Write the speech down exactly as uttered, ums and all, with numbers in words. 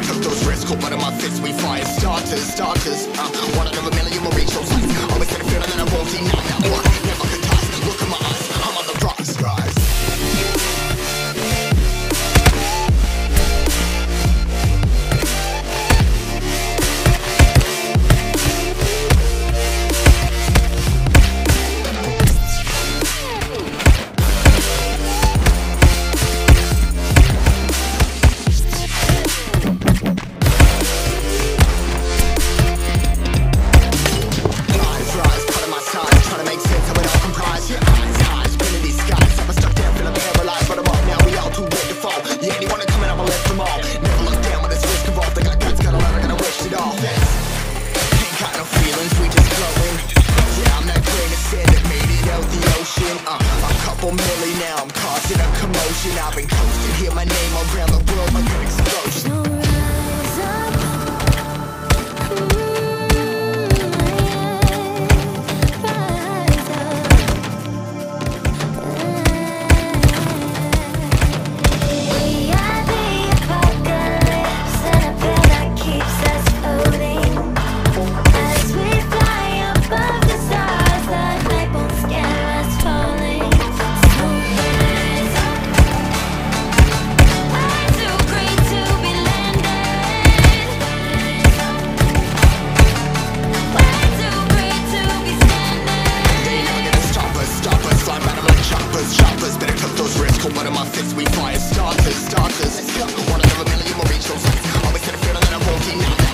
better took those risks. Cold blood in my fists, we fire starters, starters. Uh, one out of a million will reach those heights. Always had a feeling that I won't deny that one. Never could toss. Look in my eyes, I'm on the rise, rise. Millie now, I'm causing a commotion. I've been coasting, hear my name around the world like an explosion. Choppers, better took those risks. Cold blood in my fists, we fire starters, starters. One out of a million will reach those heights. Always had a feeling that I won't deny that.